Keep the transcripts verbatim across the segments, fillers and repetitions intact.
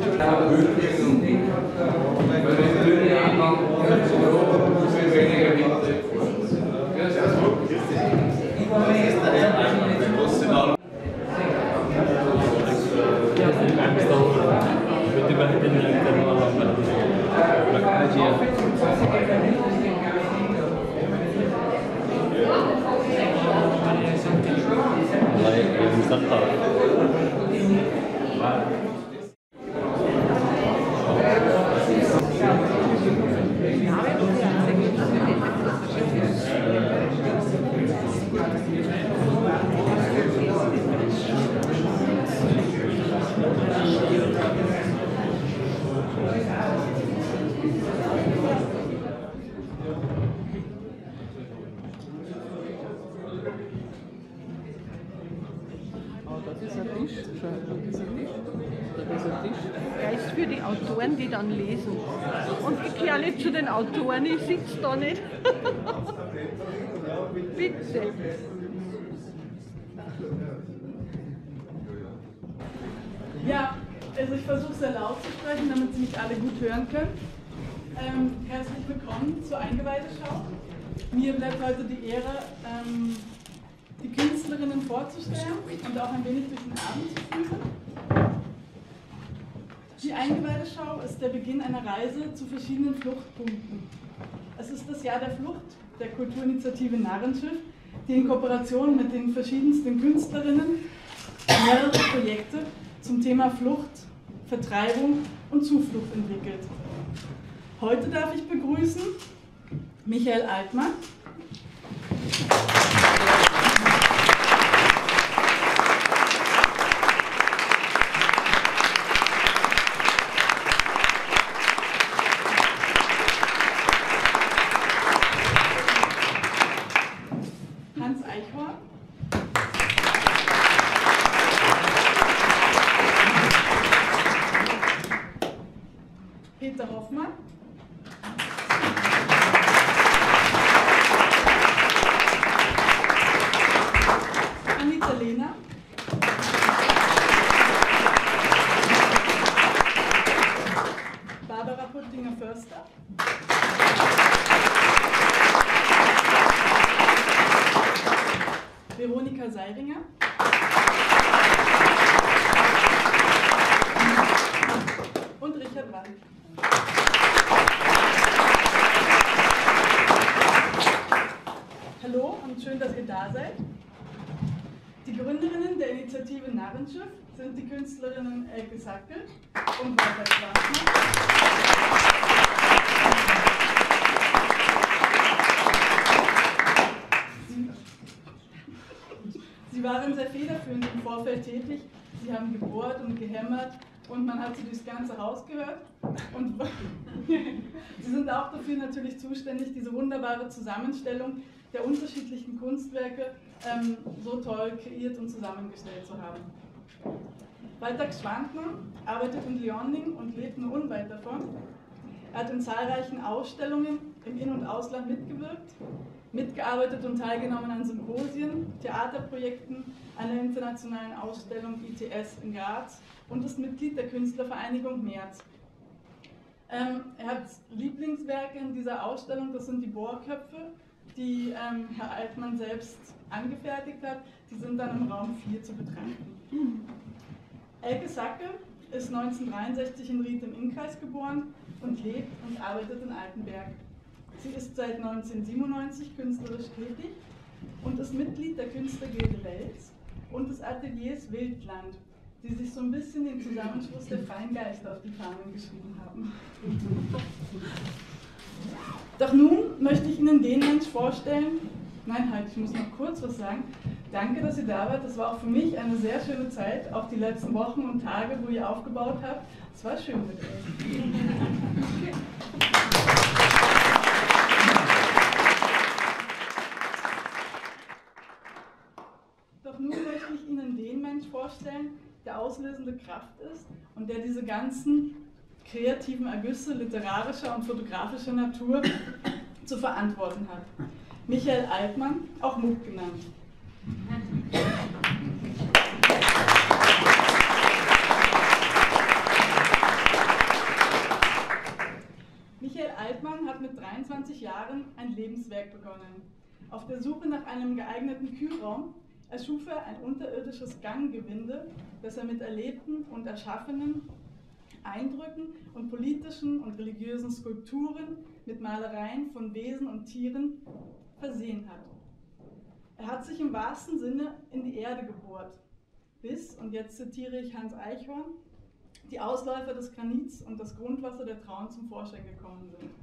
Er ist für die Autoren, die dann lesen. Und ich gehöre nicht zu den Autoren, ich sitze da nicht. Bitte. Ja, also ich versuche sehr laut zu sprechen, damit Sie mich alle gut hören können. Ähm, herzlich willkommen zur Eingeweideschau. Mir bleibt heute die Ehre, ähm, die Künstlerinnen vorzustellen und auch ein wenig durch den Abend zu führen. Die Eingeweideschau ist der Beginn einer Reise zu verschiedenen Fluchtpunkten. Es ist das Jahr der Flucht der Kulturinitiative Narrenschiff, die in Kooperation mit den verschiedensten Künstlerinnen mehrere Projekte zum Thema Flucht, Vertreibung und Zuflucht entwickelt. Heute darf ich begrüßen Michael Altmann, Hans Eichhorn, Peter Hoffmann, Anita Lehner, Barbara Puttinger-Förster, Veronika Seiringer, und Richard Wald. Hallo und schön, dass ihr da seid. Die Gründerinnen der Initiative Narrenschiff sind die Künstlerinnen Elke Sackel und Walter Schwarzmann. Sie waren sehr federführend im Vorfeld tätig. Sie haben gebohrt und gehämmert und man hat sie durchs ganze Haus gehört. Und sie sind auch dafür natürlich zuständig, diese wunderbare Zusammenstellung der unterschiedlichen Kunstwerke ähm, so toll kreiert und zusammengestellt zu haben. Walter Schwantner arbeitet in Liaoning und lebt nur unweit davon. Er hat in zahlreichen Ausstellungen im In- und Ausland mitgewirkt, mitgearbeitet und teilgenommen an Symposien, Theaterprojekten, einer internationalen Ausstellung I T S in Graz und ist Mitglied der Künstlervereinigung März. Ähm, er hat Lieblingswerke in dieser Ausstellung, das sind die Bohrköpfe, die ähm, Herr Altmann selbst angefertigt hat. Die sind dann im Raum vier zu betrachten. Elke Sackel ist neunzehnhundertdreiundsechzig in Ried im Innkreis geboren und lebt und arbeitet in Altenberg. Sie ist seit neunzehnhundertsiebenundneunzig künstlerisch tätig und ist Mitglied der Künstlergilde Wels und des Ateliers Wildland, die sich so ein bisschen den Zusammenschluss der freien Geister auf die Fahnen geschrieben haben. Doch nun möchte ich Ihnen den Mensch vorstellen. Nein, halt, ich muss noch kurz was sagen. Danke, dass ihr da wart. Das war auch für mich eine sehr schöne Zeit, auch die letzten Wochen und Tage, wo ihr aufgebaut habt. Es war schön mit euch. Doch nun möchte ich Ihnen den Mensch vorstellen, der auslösende Kraft ist und der diese ganzen kreativen Ergüsse literarischer und fotografischer Natur zu verantworten hat. Michael Altmann, auch Muck genannt. Jahren ein Lebenswerk begonnen. Auf der Suche nach einem geeigneten Kühlraum erschuf er ein unterirdisches Ganggewinde, das er mit erlebten und erschaffenen Eindrücken und politischen und religiösen Skulpturen mit Malereien von Wesen und Tieren versehen hat. Er hat sich im wahrsten Sinne in die Erde gebohrt, bis, und jetzt zitiere ich Hans Eichhorn, die Ausläufer des Granits und das Grundwasser der Traun zum Vorschein gekommen sind.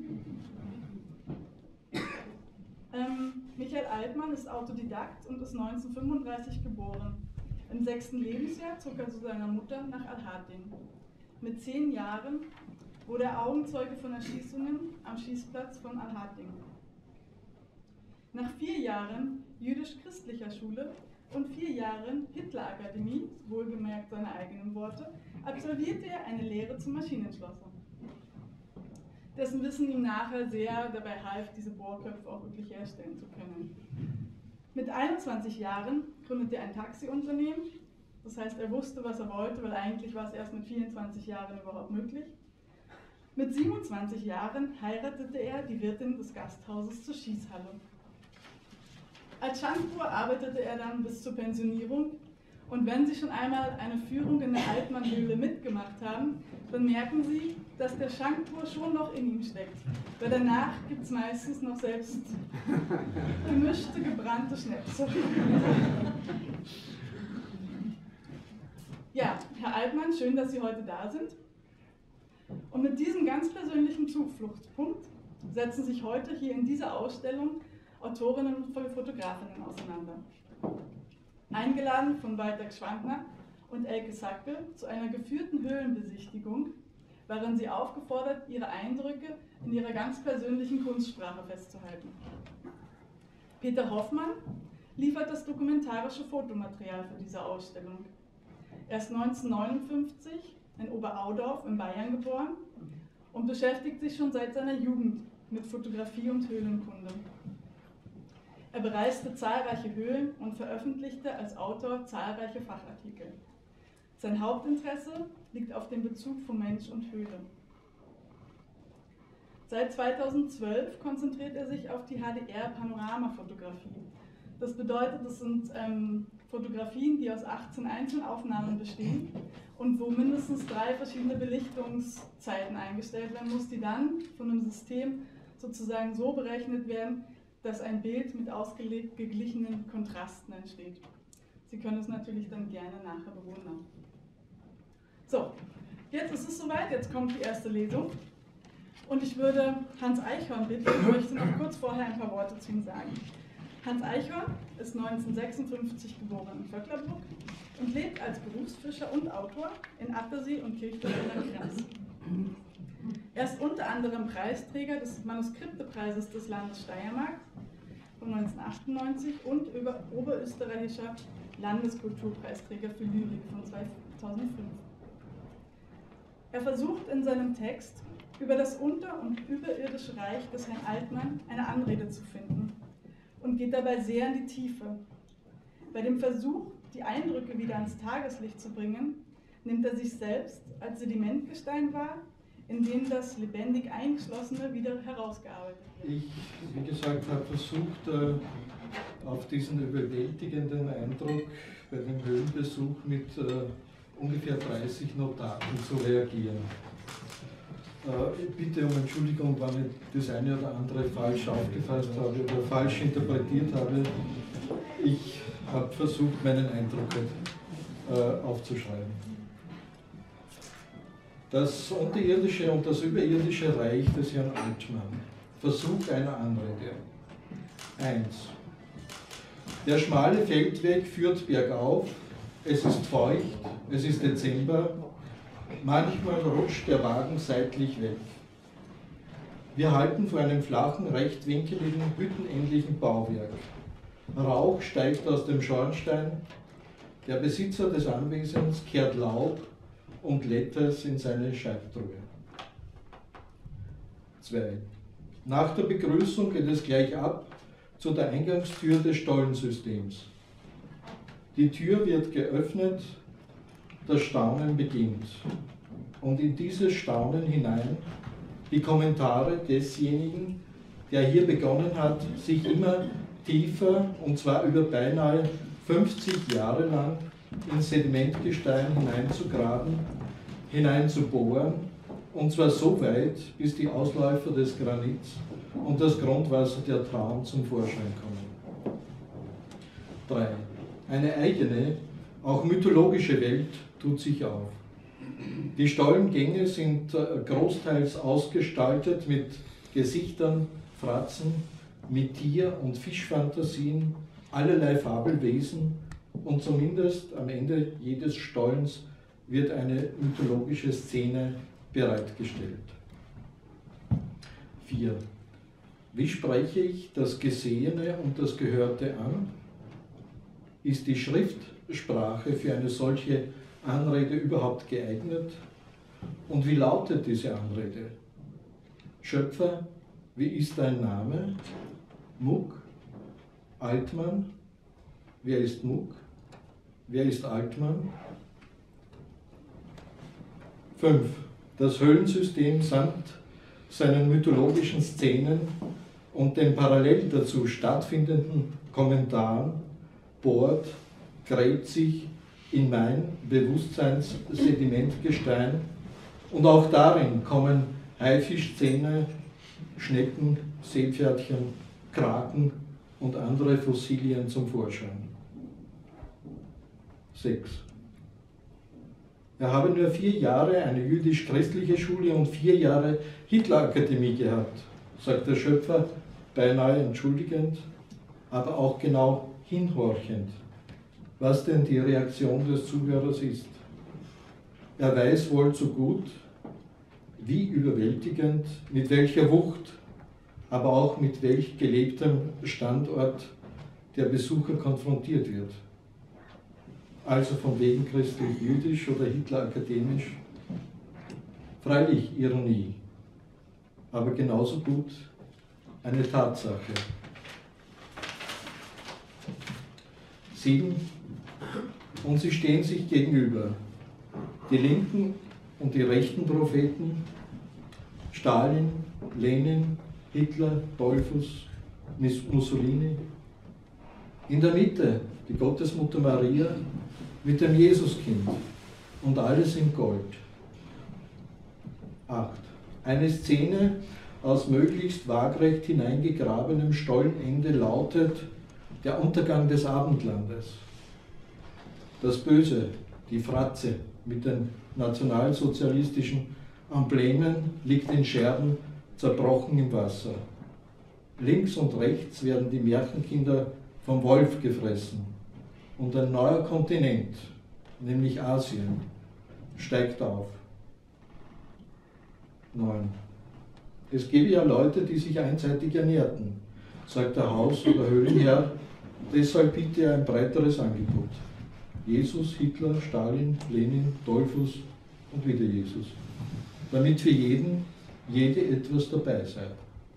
Ähm, Michael Altmann ist Autodidakt und ist neunzehnhundertfünfunddreißig geboren. Im sechsten Lebensjahr zog er zu seiner Mutter nach Al-Haddin. Mit zehn Jahren wurde er Augenzeuge von Erschießungen am Schießplatz von Al-Haddin. Nach vier Jahren jüdisch-christlicher Schule und vier Jahren Hitler-Akademie, wohlgemerkt seine eigenen Worte, absolvierte er eine Lehre zum Maschinenschlosser. Dessen Wissen ihm nachher sehr dabei half, diese Bohrköpfe auch wirklich herstellen zu können. Mit einundzwanzig Jahren gründete er ein Taxiunternehmen, das heißt, er wusste, was er wollte, weil eigentlich war es erst mit vierundzwanzig Jahren überhaupt möglich. Mit siebenundzwanzig Jahren heiratete er die Wirtin des Gasthauses zur Schießhalle. Als Schankwur arbeitete er dann bis zur Pensionierung, und wenn Sie schon einmal eine Führung in der Altmann-Höhle mitgemacht haben, dann merken Sie, dass der Schankwur schon noch in ihm steckt, weil danach gibt es meistens noch selbst gemischte, gebrannte Schnäpse. Ja, Herr Altmann, schön, dass Sie heute da sind. Und mit diesem ganz persönlichen Zufluchtspunkt setzen sich heute hier in dieser Ausstellung Autorinnen und Fotografinnen auseinander. Eingeladen von Walter Gschwandtner und Elke Sackel zu einer geführten Höhlenbesichtigung waren sie aufgefordert, ihre Eindrücke in ihrer ganz persönlichen Kunstsprache festzuhalten. Peter Hoffmann liefert das dokumentarische Fotomaterial für diese Ausstellung. Er ist neunzehnhundertneunundfünfzig in Oberaudorf in Bayern geboren und beschäftigt sich schon seit seiner Jugend mit Fotografie und Höhlenkunde. Er bereiste zahlreiche Höhlen und veröffentlichte als Autor zahlreiche Fachartikel. Sein Hauptinteresse liegt auf dem Bezug von Mensch und Höhle. Seit zweitausendzwölf konzentriert er sich auf die H D R-Panoramafotografie. Das bedeutet, das sind ähm, Fotografien, die aus achtzehn Einzelaufnahmen bestehen und wo mindestens drei verschiedene Belichtungszeiten eingestellt werden muss, die dann von einem System sozusagen so berechnet werden, dass ein Bild mit ausgeglichenen Kontrasten entsteht. Sie können es natürlich dann gerne nachher bewundern. So, jetzt ist es soweit, jetzt kommt die erste Lesung. Und ich würde Hans Eichhorn bitten, ich möchte noch kurz vorher ein paar Worte zu ihm sagen. Hans Eichhorn ist neunzehnhundertsechsundfünfzig geboren in Vöcklerbruck und lebt als Berufsfischer und Autor in Attersee und Kirchdorf an der Krems. Er ist unter anderem Preisträger des Manuskriptepreises des Landes Steiermark von neunzehnhundertachtundneunzig und über oberösterreichischer Landeskulturpreisträger für Lyrik von zweitausendfünf. Er versucht in seinem Text über das unter- und überirdische Reich des Herrn Altmann eine Anrede zu finden und geht dabei sehr in die Tiefe. Bei dem Versuch, die Eindrücke wieder ans Tageslicht zu bringen, nimmt er sich selbst als Sedimentgestein wahr, in dem das lebendig Eingeschlossene wieder herausgearbeitet wird. Ich, wie gesagt, habe versucht, auf diesen überwältigenden Eindruck bei dem Höhlenbesuch mit ungefähr dreißig Notaten zu reagieren. Ich bitte um Entschuldigung, wenn ich das eine oder andere falsch aufgefasst habe oder falsch interpretiert habe. Ich habe versucht, meinen Eindruck aufzuschreiben. Das unterirdische und das überirdische Reich des Herrn Altmann. Versuch einer Anrede. eins. Der schmale Feldweg führt bergauf, es ist feucht, es ist Dezember, manchmal rutscht der Wagen seitlich weg. Wir halten vor einem flachen, rechtwinkeligen, hüttenähnlichen Bauwerk. Rauch steigt aus dem Schornstein, der Besitzer des Anwesens kehrt Laub und Letters in seine Scheibtruhe. zwei. Nach der Begrüßung geht es gleich ab zu der Eingangstür des Stollensystems. Die Tür wird geöffnet, das Staunen beginnt. Und in dieses Staunen hinein die Kommentare desjenigen, der hier begonnen hat, sich immer tiefer, und zwar über beinahe fünfzig Jahre lang, ins Sedimentgestein hineinzugraben, hineinzubohren, und zwar so weit, bis die Ausläufer des Granits und das Grundwasser der Traun zum Vorschein kommen. drei. Eine eigene, auch mythologische Welt tut sich auf. Die Stollengänge sind großteils ausgestaltet mit Gesichtern, Fratzen, mit Tier- und Fischfantasien, allerlei Fabelwesen, und zumindest am Ende jedes Stollens wird eine mythologische Szene bereitgestellt. vier. Wie spreche ich das Gesehene und das Gehörte an? Ist die Schriftsprache für eine solche Anrede überhaupt geeignet? Und wie lautet diese Anrede? Schöpfer, wie ist dein Name? Muck? Altmann? Wer ist Muck? Wer ist Altmann? fünf. Das Höhlensystem samt seinen mythologischen Szenen und den parallel dazu stattfindenden Kommentaren bohrt, gräbt sich in mein Bewusstseinssedimentgestein, und auch darin kommen Haifischzähne, Schnecken, Seepferdchen, Kraken und andere Fossilien zum Vorschein. sechs. Er habe nur vier Jahre eine jüdisch-christliche Schule und vier Jahre Hitlerakademie gehabt, sagt der Schöpfer, beinahe entschuldigend, aber auch genau hinhorchend, was denn die Reaktion des Zuhörers ist. Er weiß wohl so gut, wie überwältigend, mit welcher Wucht, aber auch mit welch gelebtem Standort der Besucher konfrontiert wird. Also von wegen christlich-jüdisch oder Hitler-akademisch. Freilich Ironie, aber genauso gut eine Tatsache. Sieben. Und sie stehen sich gegenüber. Die linken und die rechten Propheten, Stalin, Lenin, Hitler, Dollfuss, Mussolini. In der Mitte die Gottesmutter Maria mit dem Jesuskind und alles in Gold. acht. Eine Szene aus möglichst waagrecht hineingegrabenem Stollenende lautet: der Untergang des Abendlandes. Das Böse, die Fratze mit den nationalsozialistischen Emblemen, liegt in Scherben zerbrochen im Wasser. Links und rechts werden die Märchenkinder vom Wolf gefressen. Und ein neuer Kontinent, nämlich Asien, steigt auf. neun. Es gebe ja Leute, die sich einseitig ernährten, sagt der Haus- oder Höhlenherr, deshalb bitte er ein breiteres Angebot. Jesus, Hitler, Stalin, Lenin, Dollfuss und wieder Jesus. Damit für jeden, jede etwas dabei sei.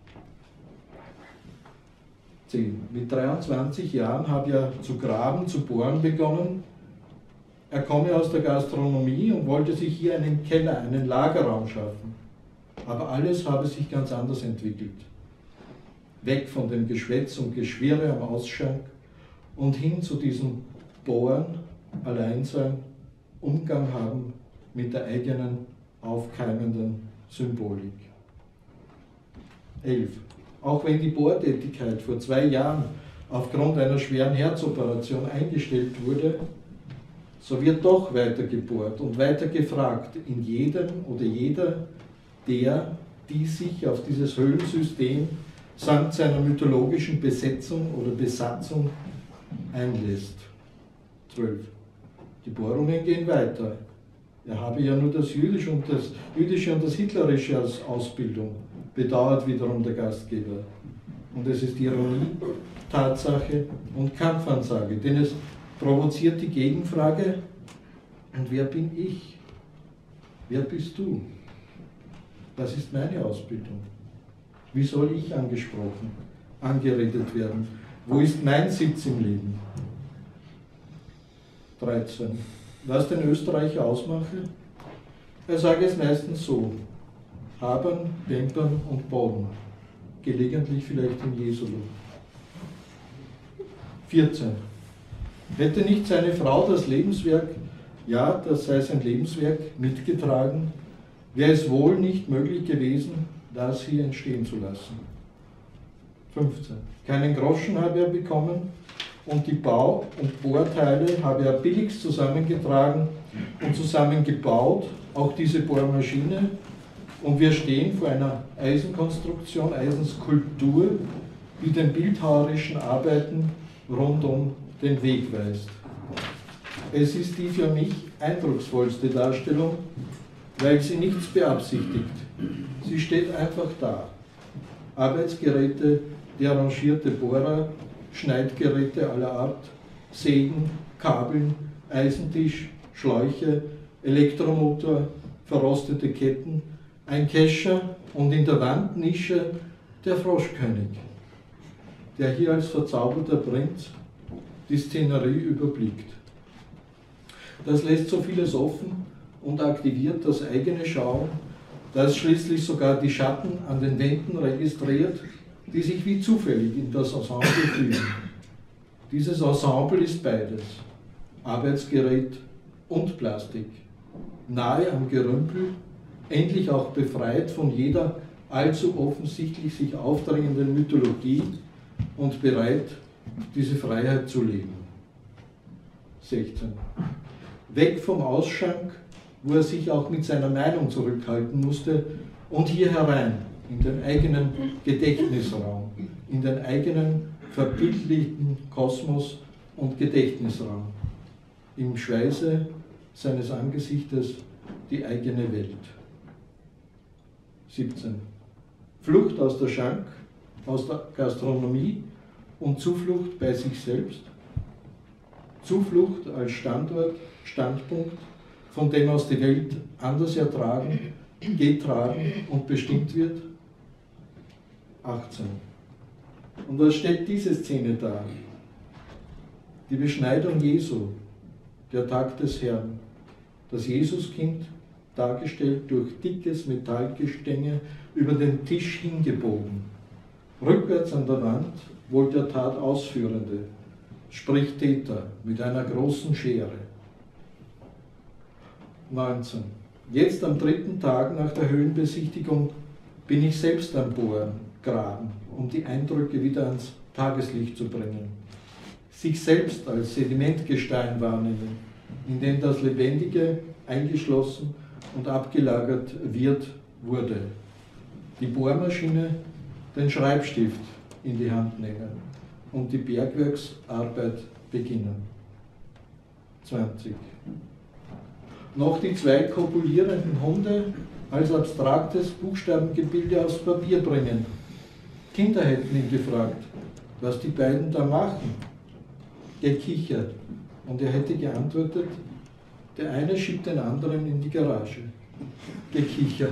zehn. Mit dreiundzwanzig Jahren habe er zu graben, zu bohren begonnen. Er komme aus der Gastronomie und wollte sich hier einen Keller, einen Lagerraum schaffen. Aber alles habe sich ganz anders entwickelt. Weg von dem Geschwätz und Geschwirre am Ausschank und hin zu diesem Bohren, Alleinsein, Umgang haben mit der eigenen aufkeimenden Symbolik. elf. Auch wenn die Bohrtätigkeit vor zwei Jahren aufgrund einer schweren Herzoperation eingestellt wurde, so wird doch weiter gebohrt und weiter gefragt in jedem oder jeder, der, die sich auf dieses Höhlensystem samt seiner mythologischen Besetzung oder Besatzung einlässt. zwölf. Die Bohrungen gehen weiter. Er habe ja nur das Jüdische und das, Jüdische und das Hitlerische als Ausbildung, bedauert wiederum der Gastgeber. Und es ist Ironie, Tatsache und Kampfansage, denn es provoziert die Gegenfrage: Und wer bin ich? Wer bist du? Was ist meine Ausbildung? Wie soll ich angesprochen, angeredet werden? Wo ist mein Sitz im Leben? dreizehn. Was den Österreicher ausmache? Er sage es meistens so: Habern, Pampern und Boden. gelegentlich vielleicht in Jesu Lob. vierzehn. Hätte nicht seine Frau das Lebenswerk, ja, das sei sein Lebenswerk, mitgetragen, wäre es wohl nicht möglich gewesen, das hier entstehen zu lassen. fünfzehn. Keinen Groschen habe er bekommen und die Bau- und Bohrteile habe er billigst zusammengetragen und zusammengebaut, auch diese Bohrmaschine. Und wir stehen vor einer Eisenkonstruktion, Eisenskulptur, die den bildhauerischen Arbeiten rund um den Weg weist. Es ist die für mich eindrucksvollste Darstellung, weil sie nichts beabsichtigt. Sie steht einfach da. Arbeitsgeräte, derangierte Bohrer, Schneidgeräte aller Art, Sägen, Kabeln, Eisentisch, Schläuche, Elektromotor, verrostete Ketten, ein Kescher und in der Wandnische der Froschkönig, der hier als verzauberter Prinz die Szenerie überblickt. Das lässt so vieles offen und aktiviert das eigene Schauen, das schließlich sogar die Schatten an den Wänden registriert, die sich wie zufällig in das Ensemble fügen. Dieses Ensemble ist beides, Arbeitsgerät und Plastik, nahe am Gerümpel, endlich auch befreit von jeder allzu offensichtlich sich aufdrängenden Mythologie und bereit, diese Freiheit zu leben. sechzehn. Weg vom Ausschank, wo er sich auch mit seiner Meinung zurückhalten musste, und hier herein, in den eigenen Gedächtnisraum, in den eigenen verbildlichten Kosmos und Gedächtnisraum, im Schweiße seines Angesichtes die eigene Welt. siebzehn. Flucht aus der Schank, aus der Gastronomie und Zuflucht bei sich selbst. Zuflucht als Standort, Standpunkt, von dem aus die Welt anders ertragen, getragen und bestimmt wird. achtzehn. Und was stellt diese Szene dar? Die Beschneidung Jesu, der Tag des Herrn, das Jesuskind, dargestellt durch dickes Metallgestänge, über den Tisch hingebogen. Rückwärts an der Wand wohl der Tatausführende, sprich Täter, mit einer großen Schere. neunzehn. Jetzt am dritten Tag nach der Höhlenbesichtigung bin ich selbst am Bohren, Graben, um die Eindrücke wieder ans Tageslicht zu bringen. Sich selbst als Sedimentgestein wahrnehmen, in dem das Lebendige eingeschlossen und abgelagert wird, wurde. Die Bohrmaschine, den Schreibstift in die Hand nehmen und die Bergwerksarbeit beginnen. zwanzig. Noch die zwei kopulierenden Hunde als abstraktes Buchstabengebilde aus Papier bringen. Kinder hätten ihn gefragt, was die beiden da machen. Gekichert. Und er hätte geantwortet, der eine schiebt den anderen in die Garage. Gekicher.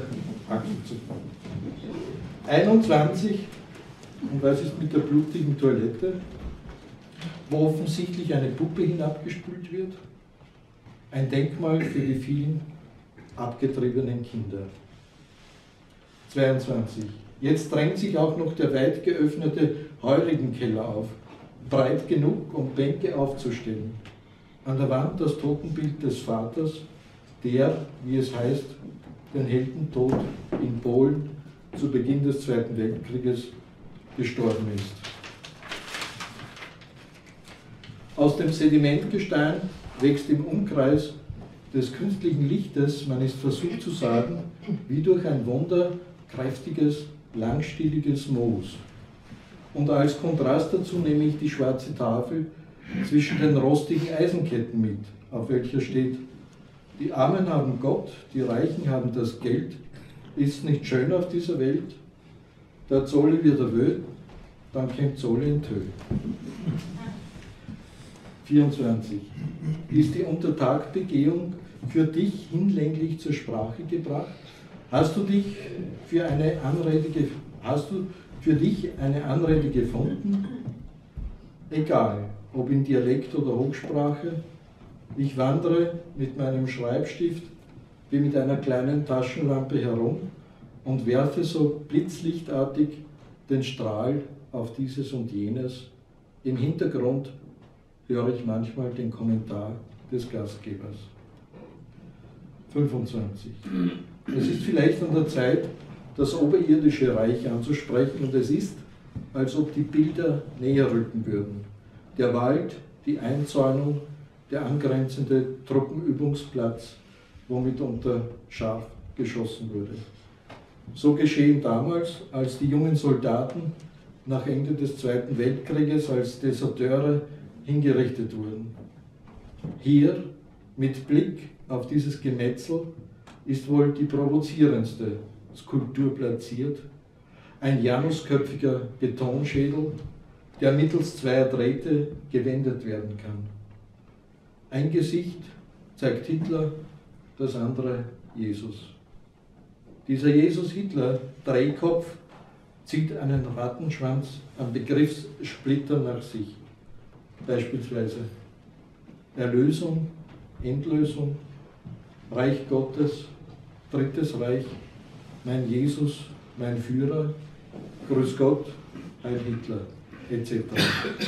einundzwanzig. Und was ist mit der blutigen Toilette, wo offensichtlich eine Puppe hinabgespült wird? Ein Denkmal für die vielen abgetriebenen Kinder. zweiundzwanzig. Jetzt drängt sich auch noch der weit geöffnete Heurigenkeller auf, breit genug, um Bänke aufzustellen. An der Wand das Totenbild des Vaters, der, wie es heißt, den Heldentod in Polen zu Beginn des Zweiten Weltkrieges gestorben ist. Aus dem Sedimentgestein wächst im Umkreis des künstlichen Lichtes, man ist versucht zu sagen, wie durch ein Wunder kräftiges, langstieliges Moos. Und als Kontrast dazu nehme ich die schwarze Tafel zwischen den rostigen Eisenketten mit, auf welcher steht: Die Armen haben Gott, die Reichen haben das Geld. Ist nicht schön auf dieser Welt? Der Zolle wird erwöhnt, dann kommt Zolle in Tö. vierundzwanzig. Ist die Untertagbegehung für dich hinlänglich zur Sprache gebracht? Hast du dich für eine Anrede, hast du für dich eine Anrede gefunden? Egal, ob in Dialekt oder Hochsprache, ich wandere mit meinem Schreibstift wie mit einer kleinen Taschenlampe herum und werfe so blitzlichtartig den Strahl auf dieses und jenes. Im Hintergrund höre ich manchmal den Kommentar des Gastgebers. fünfundzwanzig. Es ist vielleicht an der Zeit, das oberirdische Reich anzusprechen, und es ist, als ob die Bilder näher rücken würden. Der Wald, die Einzäunung, der angrenzende Truppenübungsplatz, wo mitunter scharf geschossen wurde. So geschehen damals, als die jungen Soldaten nach Ende des Zweiten Weltkrieges als Deserteure hingerichtet wurden. Hier, mit Blick auf dieses Gemetzel, ist wohl die provozierendste Skulptur platziert, ein janusköpfiger Betonschädel, der mittels zweier Drähte gewendet werden kann. Ein Gesicht zeigt Hitler, das andere Jesus. Dieser Jesus-Hitler-Drehkopf zieht einen Rattenschwanz an Begriffssplittern nach sich. Beispielsweise Erlösung, Endlösung, Reich Gottes, Drittes Reich, mein Jesus, mein Führer, Grüß Gott, Heil Hitler, et cetera.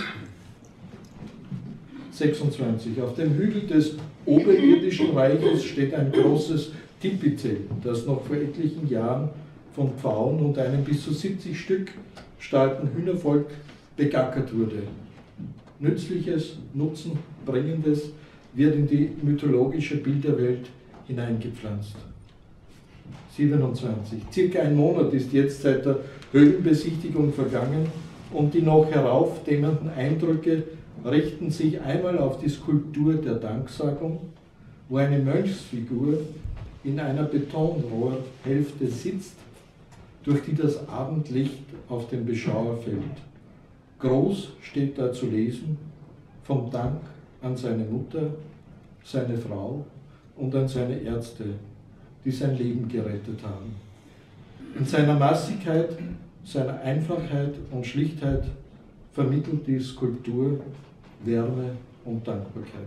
sechsundzwanzig. Auf dem Hügel des oberirdischen Reiches steht ein großes Tipizelt, das noch vor etlichen Jahren von Pfauen und einem bis zu siebzig Stück starken Hühnervolk begackert wurde. Nützliches, Nutzenbringendes wird in die mythologische Bilderwelt hineingepflanzt. siebenundzwanzig. Circa ein Monat ist jetzt seit der Höhlenbesichtigung vergangen und die noch heraufdämmernden Eindrücke richten sich einmal auf die Skulptur der Danksagung, wo eine Mönchsfigur in einer Betonrohrhälfte sitzt, durch die das Abendlicht auf den Beschauer fällt. Groß steht da zu lesen: vom Dank an seine Mutter, seine Frau und an seine Ärzte, die sein Leben gerettet haben. In seiner Massigkeit, seiner Einfachheit und Schlichtheit vermittelt die Skulptur Wärme und Dankbarkeit.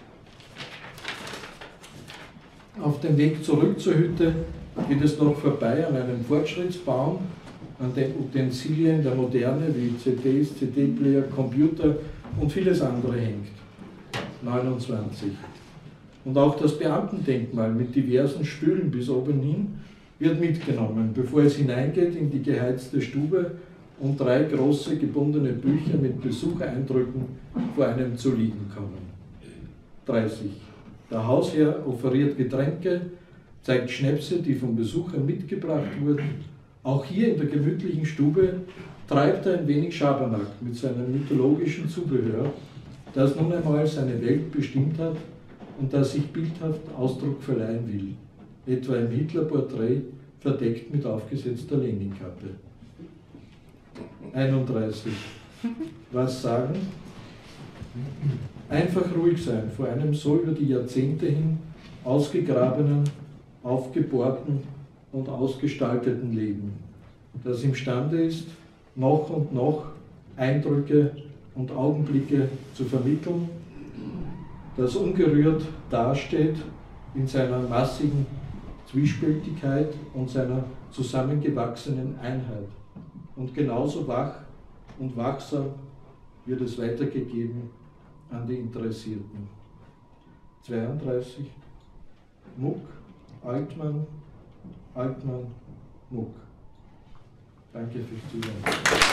Auf dem Weg zurück zur Hütte geht es noch vorbei an einem Fortschrittsbaum, an den Utensilien der Moderne wie C Ds, C D-Player, Computer und vieles andere hängt. neunundzwanzig. Und auch das Beamtendenkmal mit diversen Stühlen bis oben hin wird mitgenommen, bevor es hineingeht in die geheizte Stube und drei große gebundene Bücher mit Besuchereindrücken vor einem zu liegen kommen. dreißig. Der Hausherr offeriert Getränke, zeigt Schnäpse, die vom Besucher mitgebracht wurden. Auch hier in der gemütlichen Stube treibt er ein wenig Schabernack mit seinem mythologischen Zubehör, das nun einmal seine Welt bestimmt hat und das sich bildhaft Ausdruck verleihen will, etwa im Hitlerporträt verdeckt mit aufgesetzter Leninkappe. einunddreißig. Was sagen? Einfach ruhig sein vor einem so über die Jahrzehnte hin ausgegrabenen, aufgebohrten und ausgestalteten Leben, das imstande ist, noch und noch Eindrücke und Augenblicke zu vermitteln, das ungerührt dasteht in seiner massigen Zwiespältigkeit und seiner zusammengewachsenen Einheit. Und genauso wach und wachsam wird es weitergegeben an die Interessierten. zweiunddreißig. Muck, Altmann, Altmann, Muck. Danke fürs Zuhören.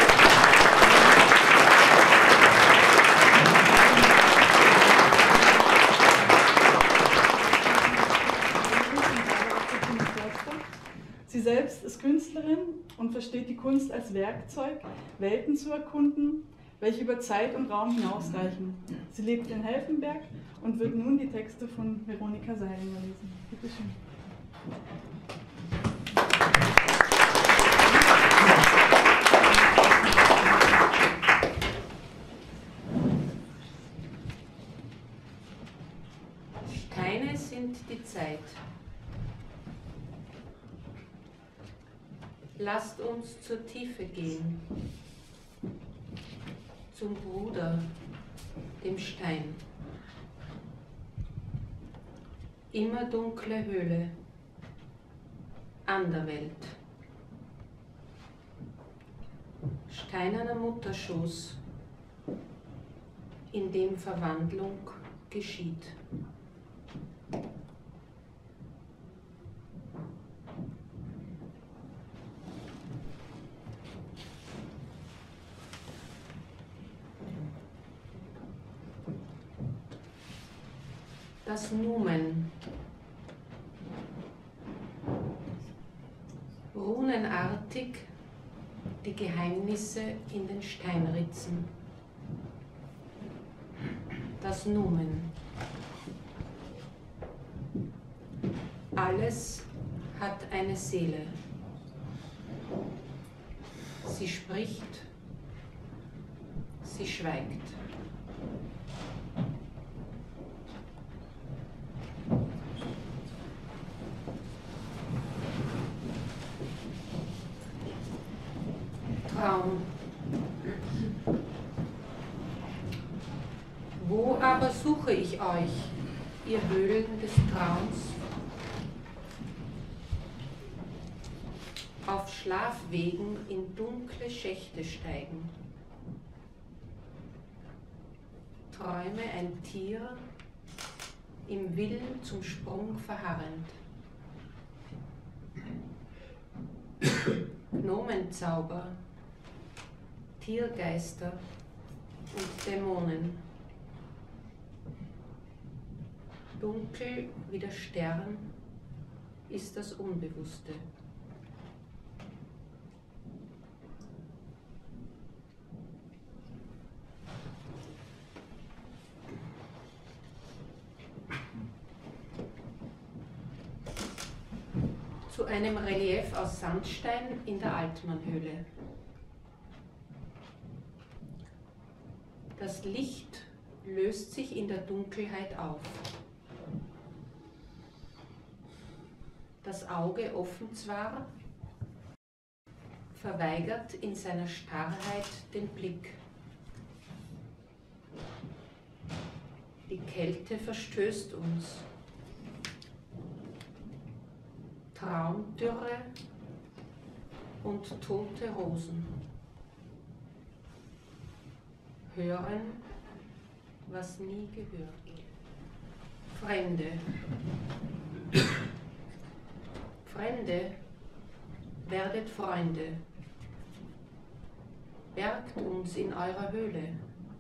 Sie selbst ist Künstlerin und versteht die Kunst als Werkzeug, Welten zu erkunden, welche über Zeit und Raum hinausreichen. Sie lebt in Helfenberg und wird nun die Texte von Veronika Seilinger lesen. Bitte schön. Steine sind die Zeit. Lasst uns zur Tiefe gehen, zum Bruder, dem Stein. Immer dunkle Höhle, Anderwelt. Steinerner Mutterschoß, in dem Verwandlung geschieht. Das Numen, runenartig die Geheimnisse in den Steinritzen. Das Numen. Alles hat eine Seele. Sie spricht, sie schweigt. Traum. Wo aber suche ich euch, ihr Höhlen des Traums? Auf Schlafwegen in dunkle Schächte steigen. Träume ein Tier, im Willen zum Sprung verharrend. Gnomenzauber, Tiergeister und Dämonen. Dunkel wie der Stern ist das Unbewusste. Zu einem Relief aus Sandstein in der Altmannhöhle. Das Licht löst sich in der Dunkelheit auf. Das Auge offen zwar, verweigert in seiner Starrheit den Blick. Die Kälte verstößt uns. Traumdürre und tote Rosen. Hören, was nie gehört. Fremde. Fremde, werdet Freunde. Bergt uns in eurer Höhle.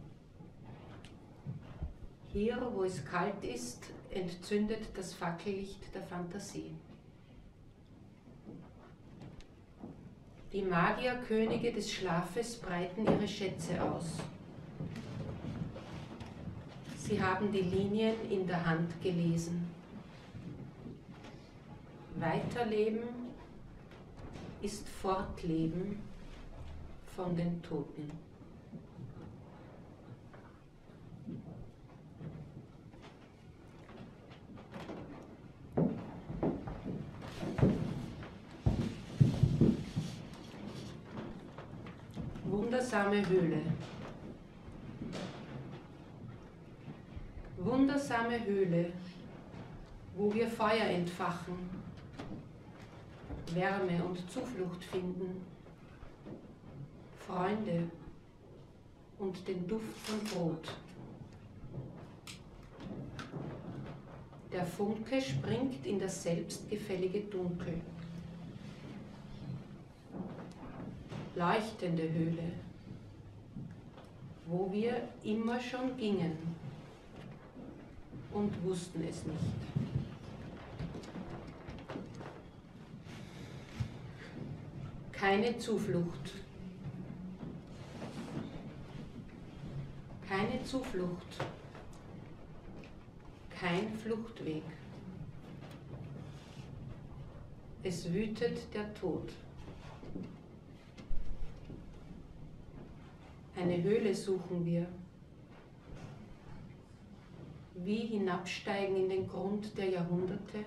Hier, wo es kalt ist, entzündet das Fackellicht der Fantasie. Die Magierkönige des Schlafes breiten ihre Schätze aus. Sie haben die Linien in der Hand gelesen. Weiterleben ist Fortleben von den Toten. Wundersame Höhle. Wundersame Höhle, wo wir Feuer entfachen, Wärme und Zuflucht finden, Freunde und den Duft von Brot. Der Funke springt in das selbstgefällige Dunkel. Leuchtende Höhle, wo wir immer schon gingen und wussten es nicht. Keine Zuflucht. Keine Zuflucht. Kein Fluchtweg. Es wütet der Tod. Eine Höhle suchen wir. Wie hinabsteigen in den Grund der Jahrhunderte.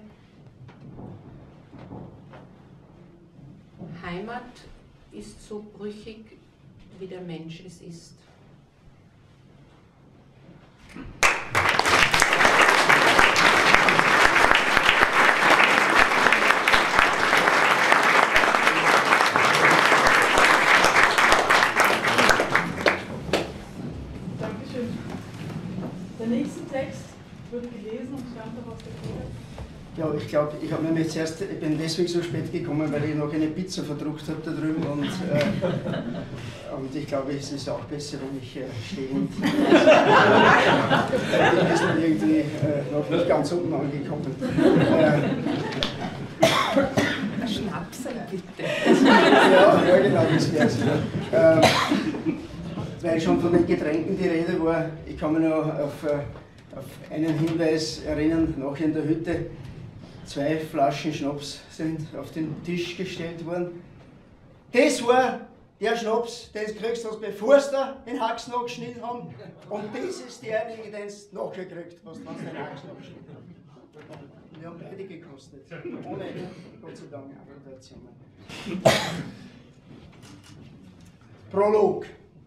Heimat ist so brüchig, wie der Mensch es ist. glaube, ich habe nämlich zuerst, ich bin deswegen so spät gekommen, weil ich noch eine Pizza verdruckt habe da drüben und, äh, und ich glaube, es ist auch besser, wenn ich äh, stehend. Wir sind irgendwie äh, noch nicht ganz unten angekommen. Äh, Schnaps bitte. ja, ja, genau, das wäre es. Äh, weil schon von den Getränken die Rede war, ich kann mich noch auf, auf einen Hinweis erinnern, nachher in der Hütte. Zwei Flaschen Schnaps sind auf den Tisch gestellt worden. Das war der Schnaps, den du kriegst, bevor du den Haxen abgeschnitten haben. Und das ist derjenige, den du nachher kriegst, was du den Haxen abgeschnitten hast. Wir haben beide gekostet. Ohne, Gott sei Dank, Amputation. Prolog.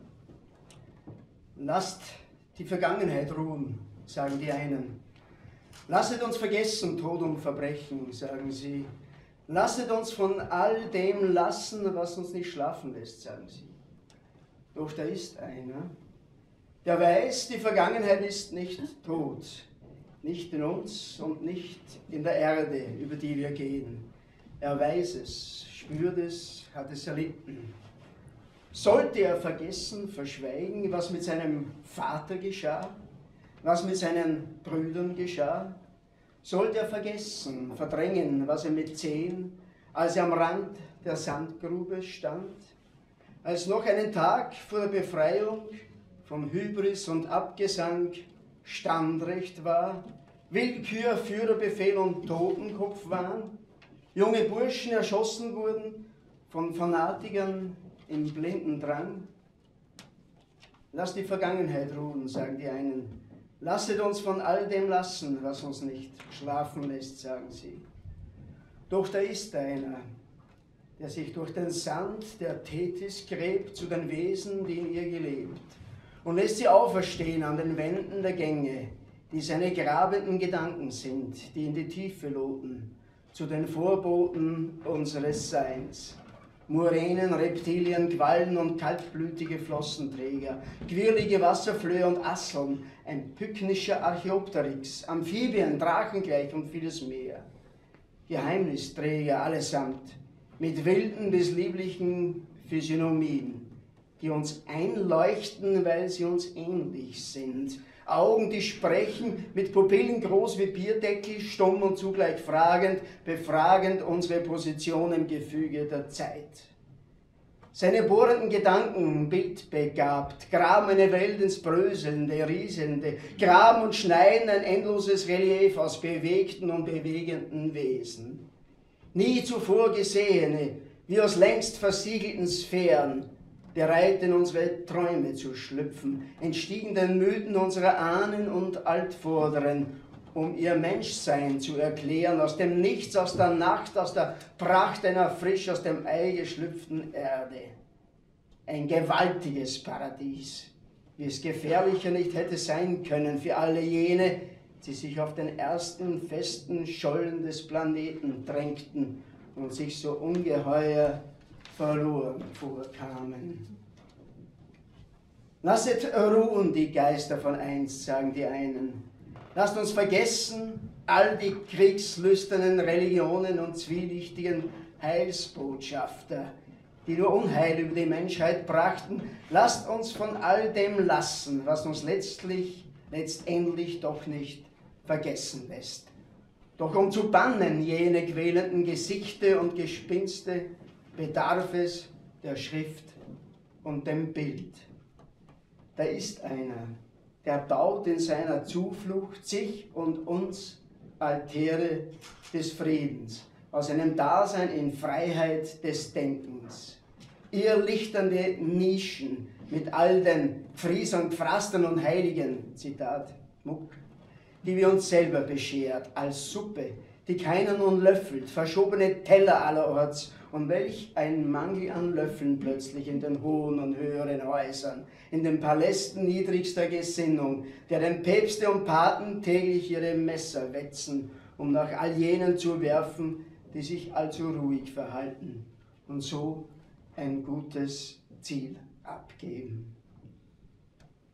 Lasst die Vergangenheit ruhen, sagen die einen. Lasset uns vergessen Tod und Verbrechen, sagen sie. Lasset uns von all dem lassen, was uns nicht schlafen lässt, sagen sie. Doch da ist einer, der weiß, die Vergangenheit ist nicht tot, nicht in uns und nicht in der Erde, über die wir gehen. Er weiß es, spürt es, hat es erlitten. Sollte er vergessen, verschweigen, was mit seinem Vater geschah? Was mit seinen Brüdern geschah? Sollte er vergessen, verdrängen, was er mit zehn, als er am Rand der Sandgrube stand? Als noch einen Tag vor der Befreiung von Hybris und Abgesang Standrecht war, Willkür, Führerbefehl und Totenkopf waren, junge Burschen erschossen wurden von Fanatikern im blinden Drang? Lass die Vergangenheit ruhen, sagen die einen. Lasset uns von all dem lassen, was uns nicht schlafen lässt, sagen sie. Doch da ist einer, der sich durch den Sand der Tethys gräbt zu den Wesen, die in ihr gelebt, und lässt sie auferstehen an den Wänden der Gänge, die seine grabenden Gedanken sind, die in die Tiefe loten, zu den Vorboten unseres Seins. Muränen, Reptilien, Quallen und kaltblütige Flossenträger, quirlige Wasserflöhe und Asseln, ein pyknischer Archaeopteryx, Amphibien, Drachengleich und vieles mehr. Geheimnisträger allesamt, mit wilden bis lieblichen Physiognomien, die uns einleuchten, weil sie uns ähnlich sind. Augen, die sprechen, mit Pupillen groß wie Bierdeckel, stumm und zugleich fragend, befragend unsere Position im Gefüge der Zeit. Seine bohrenden Gedanken, bildbegabt, graben eine Welt ins Bröselnde, Rieselnde, graben und schneiden ein endloses Relief aus bewegten und bewegenden Wesen. Nie zuvor gesehene, wie aus längst versiegelten Sphären, bereit in unsere Träume zu schlüpfen, entstiegen den Mythen unserer Ahnen und Altvorderen, um ihr Menschsein zu erklären, aus dem Nichts, aus der Nacht, aus der Pracht einer frisch aus dem Ei geschlüpften Erde. Ein gewaltiges Paradies, wie es gefährlicher nicht hätte sein können für alle jene, die sich auf den ersten festen Schollen des Planeten drängten und sich so ungeheuer verloren vorkamen. Lasset ruhen die Geister von einst, sagen die einen. Lasst uns vergessen all die kriegslüsternen Religionen und zwielichtigen Heilsbotschafter, die nur Unheil über die Menschheit brachten. Lasst uns von all dem lassen, was uns letztlich, letztendlich doch nicht vergessen lässt. Doch um zu bannen jene quälenden Gesichte und Gespinste, bedarf es der Schrift und dem Bild. Da ist einer, der baut in seiner Zuflucht sich und uns Altäre des Friedens, aus einem Dasein in Freiheit des Denkens. Irrlichternde Nischen mit all den Friesern, Pfrastern und Heiligen, Zitat Muck, die wir uns selber beschert, als Suppe, die keiner nun löffelt, verschobene Teller allerorts. Und welch ein Mangel an Löffeln plötzlich in den hohen und höheren Häusern, in den Palästen niedrigster Gesinnung, der den Päpste und Paten täglich ihre Messer wetzen, um nach all jenen zu werfen, die sich allzu ruhig verhalten und so ein gutes Ziel abgeben.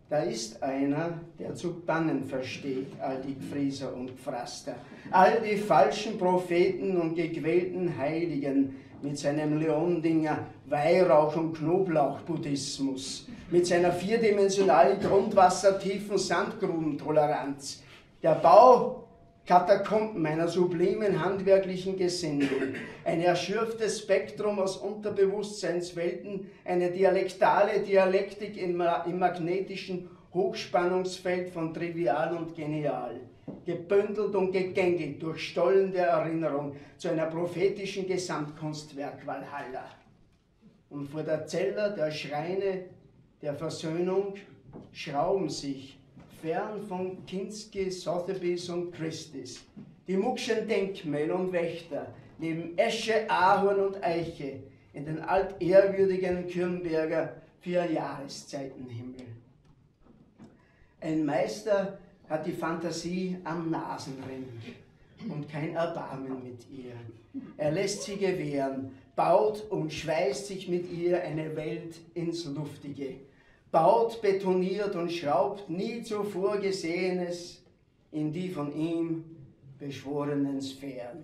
Da ist einer, der zu bannen versteht, all die Gfrieser und Gfraster, all die falschen Propheten und gequälten Heiligen mit seinem Leondinger Weihrauch- und Knoblauch-Buddhismus, mit seiner vierdimensionalen grundwassertiefen Sandgrubentoleranz. Der Bau Katakomben einer sublimen handwerklichen Gesinnung, ein erschürftes Spektrum aus Unterbewusstseinswelten, eine dialektale Dialektik im, im magnetischen Hochspannungsfeld von Trivial und Genial, gebündelt und gegängelt durch Stollen der Erinnerung zu einer prophetischen Gesamtkunstwerk Valhalla. Und vor der Zeller der Schreine der Versöhnung schrauben sich fern von Kinski, Sotheby's und Christie's, die Muckschen Denkmäler und Wächter, neben Esche, Ahorn und Eiche, in den altehrwürdigen Kürnberger Vierjahreszeitenhimmel. Ein Meister hat die Fantasie am Nasenring und kein Erbarmen mit ihr. Er lässt sie gewähren, baut und schweißt sich mit ihr eine Welt ins Luftige. Baut, betoniert und schraubt nie zuvor Gesehenes in die von ihm beschworenen Sphären.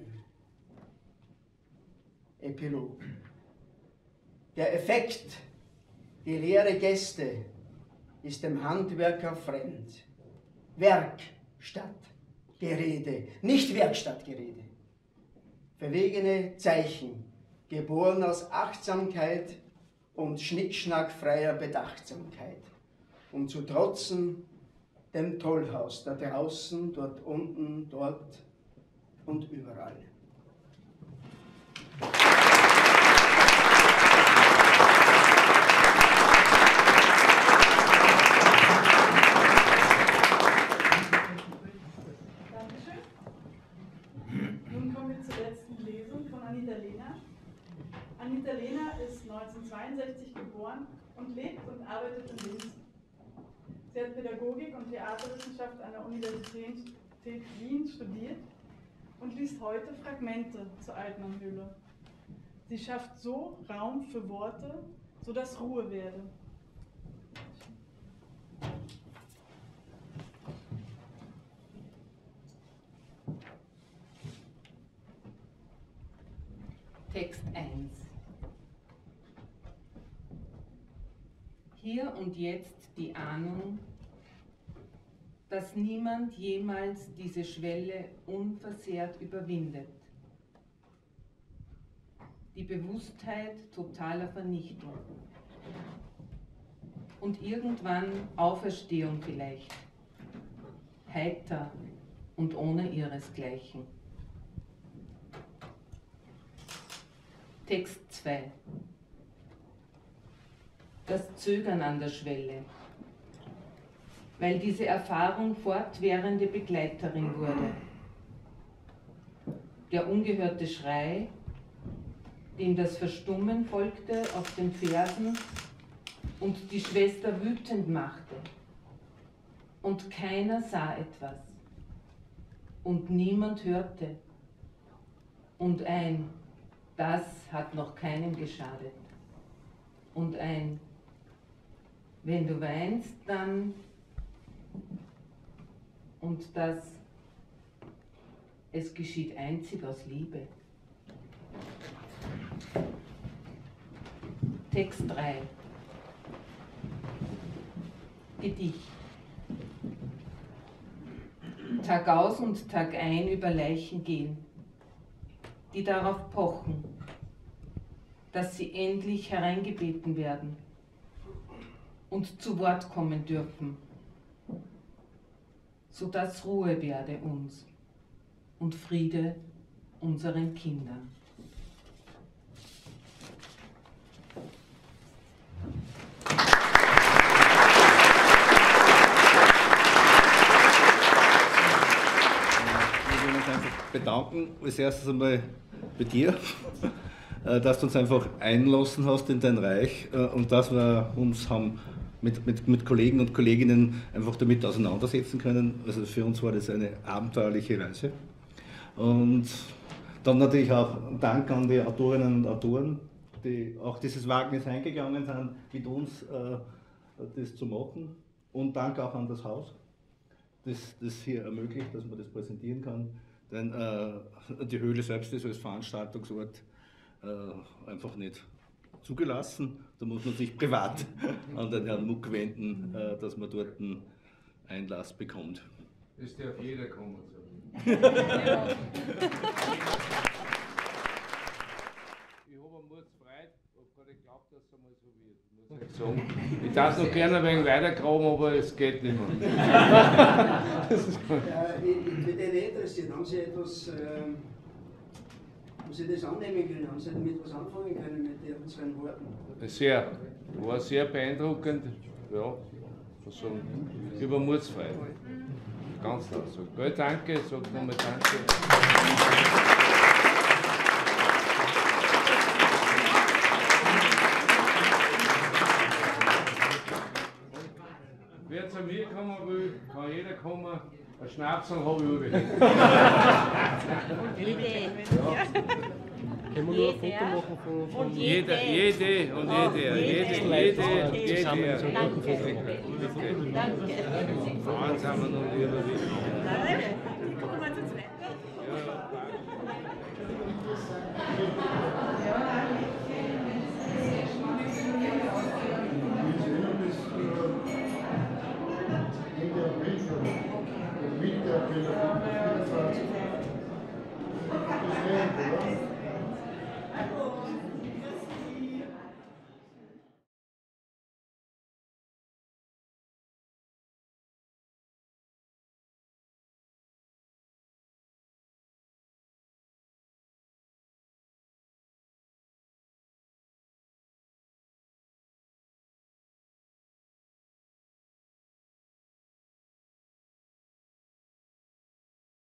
Epilog. Der Effekt, die leere Geste, ist dem Handwerker fremd. Werk statt Gerede, nicht Werkstattgerede. Verwegene Zeichen, geboren aus Achtsamkeit und schnickschnackfreier Bedachtsamkeit, um zu trotzen dem Tollhaus da draußen, dort unten, dort und überall. Dankeschön. Nun kommen wir zur letzten Lesung von Anita Lehner. Anita Lehner ist neunzehnhundertzweiundsechzig geboren und lebt und arbeitet in Linz. Sie hat Pädagogik und Theaterwissenschaft an der Universität Wien studiert und liest heute Fragmente zur Altmann-Hülle. Sie schafft so Raum für Worte, sodass Ruhe werde. Text eins. Hier und jetzt die Ahnung, dass niemand jemals diese Schwelle unversehrt überwindet. Die Bewusstheit totaler Vernichtung. Und irgendwann Auferstehung vielleicht. Heiter und ohne ihresgleichen. Text zwei. Das Zögern an der Schwelle, weil diese Erfahrung fortwährende Begleiterin wurde. Der ungehörte Schrei, dem das Verstummen folgte auf den Fersen und die Schwester wütend machte. Und keiner sah etwas und niemand hörte. Und ein Das hat noch keinem geschadet. Und ein Wenn du weinst, dann und das Es geschieht einzig aus Liebe. Text drei. Gedicht. Tag aus und Tag ein über Leichen gehen, die darauf pochen, dass sie endlich hereingebeten werden und zu Wort kommen dürfen, sodass Ruhe werde uns und Friede unseren Kindern. Wir wollen uns einfach bedanken, als erstes einmal bei dir, dass du uns einfach einlassen hast in dein Reich und dass wir uns haben mit, mit, mit Kollegen und Kolleginnen einfach damit auseinandersetzen können. Also für uns war das eine abenteuerliche Reise. Und dann natürlich auch Dank an die Autorinnen und Autoren, die auch dieses Wagnis eingegangen sind, mit uns äh, das zu machen. Und Dank auch an das Haus, das das hier ermöglicht, dass man das präsentieren kann. Denn äh, die Höhle selbst ist als Veranstaltungsort äh, einfach nicht zugelassen. Da muss man sich privat an den Herrn Muck wenden, äh, dass man dort einen Einlass bekommt. Das darf jeder kommen. So. Ich habe am Mord gefreut, habe gar nicht geglaubt, dass es einmal so wird. Muss ich sagen. Ich darf noch gerne ein wenig weitergraben, aber es geht nicht mehr. Ja, ich würde mich interessiert, haben Sie etwas, ähm, haben Sie das annehmen können, haben Sie damit was anfangen können mit Ihren zwei Worten? Sehr, war sehr beeindruckend, ja, also über Mordsfreiheit. Ganz klar. So, gut, danke, sag nochmal danke. Wer zu mir kommen will, kann jeder kommen. Ein Schnapsel habe ich überall. Können wir nur ein Foto machen von, von Jeder, jede und jede, jede, jede, jede. Danke. Bitte. Frauen sind wir noch überwiegend.